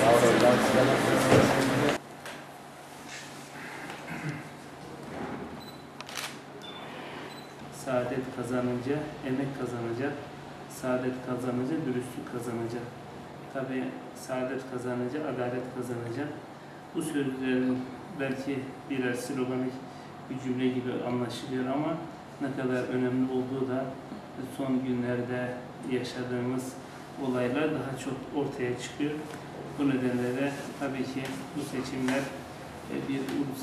Saadet kazanınca emek kazanacak, saadet kazanınca dürüstlük kazanacak. Tabi saadet kazanınca adalet kazanacak. Bu sözlerin belki birer sloganik bir cümle gibi anlaşılıyor ama ne kadar önemli olduğu da son günlerde yaşadığımız olaylar daha çok ortaya çıkıyor. Bu nedenle de tabii ki bu seçimler bir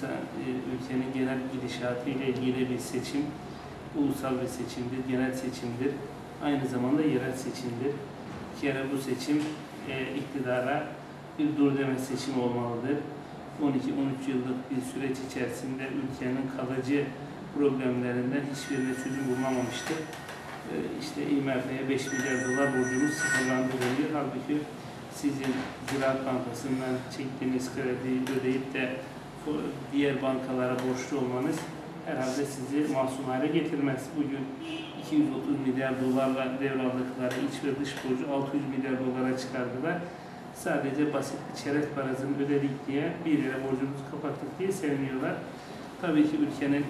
ülkenin genel gidişatı ile ilgili bir seçim, ulusal bir seçimdir, genel seçimdir, aynı zamanda yerel seçimdir. Bir kere bu seçim iktidara bir dur deme seçimi olmalıdır. 12-13 yıllık bir süreç içerisinde ülkenin kalıcı problemlerinden hiçbirine çözüm bulunamamıştır. İşte IMF'ye 5 milyar dolar borcumuz sıfırlandırılıyor. Halbuki sizin Ziraat Bankası'ndan çektiğiniz krediyi ödeyip de diğer bankalara borçlu olmanız herhalde sizi masum hale getirmez. Bugün 230 milyar dolarla devraldıkları iç ve dış borcu 600 milyar dolara çıkardılar. Sadece basit bir çerez parasını ödedik diye bir yere borcumuzu kapattık diye seviniyorlar. Tabii ki ülkenin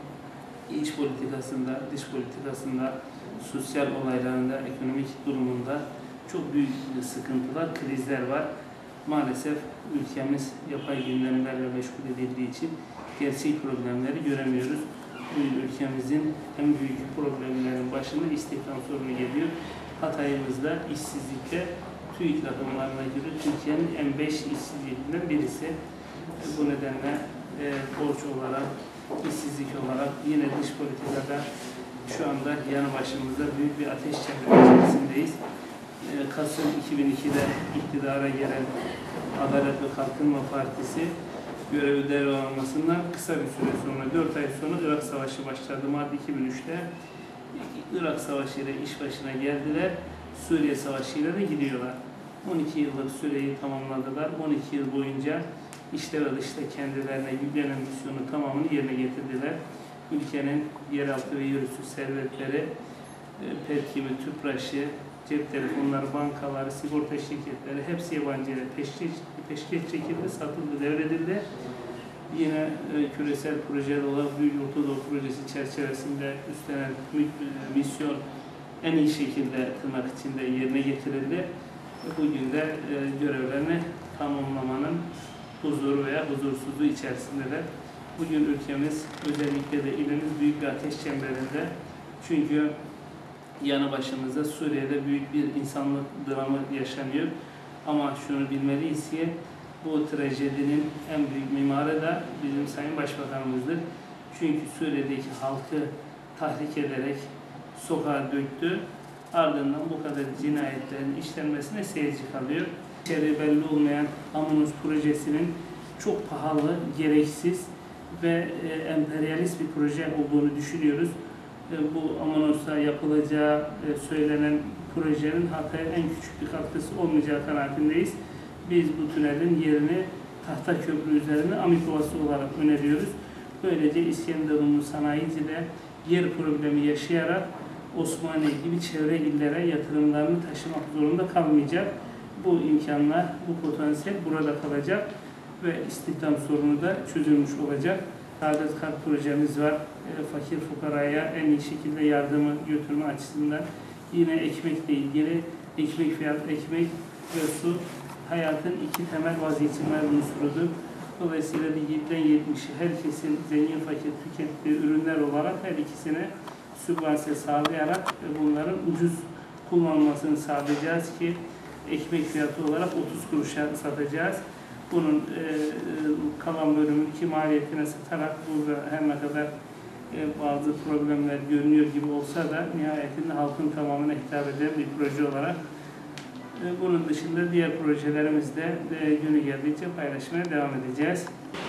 iç politikasında, dış politikasında, sosyal olaylarında, ekonomik durumunda çok büyük sıkıntılar, krizler var. Maalesef ülkemiz yapay gündemlerle meşgul edildiği için gerçek problemleri göremiyoruz. Bugün ülkemizin en büyük problemlerin başında istihdam sorunu geliyor. Hatay'ımızda işsizlikte TÜİK rakamlarına göre Türkiye'nin en 5 işsizliğinden birisi. Bu nedenle borç olarak, işsizlik olarak yine dış politikada şu anda yanı başımızda büyük bir ateş çemberi içerisindeyiz. Kasım 2002'de iktidara gelen Adalet ve Kalkınma Partisi görevi devralmasından kısa bir süre sonra, 4 ay sonra Irak Savaşı başladı. Mart 2003'te Irak Savaşı ile iş başına geldiler. Suriye Savaşı ile de gidiyorlar. 12 yıllık süreyi tamamladılar. 12 yıl boyunca içte ve dışta kendilerine yüklenen misyonu tamamını yerine getirdiler. Ülkenin yeraltı ve yerüstü servetleri, petrokimi, tüpraşı, cep telefonları, bankaları, sigorta şirketleri hepsi yabancıya peşkeş çekildi, satıldı, devredildi. Yine küresel projeler olarak Büyük Orta Doğu Projesi çerçevesinde üstlenen misyon en iyi şekilde tırnak içinde yerine getirildi. Bugün de görevlerini tamamlamanın huzuru veya huzursuzluğu içerisindeler. Bugün ülkemiz, özellikle de ilimiz büyük bir ateş çemberinde. Çünkü yanı başımızda Suriye'de büyük bir insanlık dramı yaşanıyor. Ama şunu bilmeliyiz ki bu trajedinin en büyük mimarı da bizim Sayın Başbakanımızdır. Çünkü Suriye'deki halkı tahrik ederek sokağa döktü. Ardından bu kadar cinayetlerin işlenmesine seyirci kalıyor. İçeriği belli olmayan Amunos projesinin çok pahalı, gereksiz ve emperyalist bir proje olduğunu düşünüyoruz. Bu Amunos'a yapılacağı söylenen projenin Hatay'a en küçük bir katkısı olmayacağı kanaatindeyiz. Biz bu tünelin yerini Tahtaköprü üzerine Amik Ovası olarak öneriyoruz. Böylece İskenderunlu sanayici de yer problemi yaşayarak Osmaniye gibi çevre illere yatırımlarını taşımak zorunda kalmayacak. Bu imkanlar, bu potansiyel burada kalacak ve istihdam sorunu da çözülmüş olacak. Saadet Kart projemiz var. Fakir fukaraya en iyi şekilde yardımı götürme açısından. Yine ekmekle ilgili ekmek ve su hayatın iki temel vazgeçilmez unsurudur. Dolayısıyla 7'den 70'i herkesin zengin fakir tükettiği ürünler olarak her ikisine sübvanse sağlayarak bunların ucuz kullanılmasını sağlayacağız ki ekmek fiyatı olarak 30 kuruşa satacağız. Bunun kalan bölümünü ki maliyetine satarak burada her ne kadar bazı problemler görünüyor gibi olsa da nihayetinde halkın tamamına hitap eden bir proje olarak bunun dışında diğer projelerimizde günü geldikçe paylaşmaya devam edeceğiz.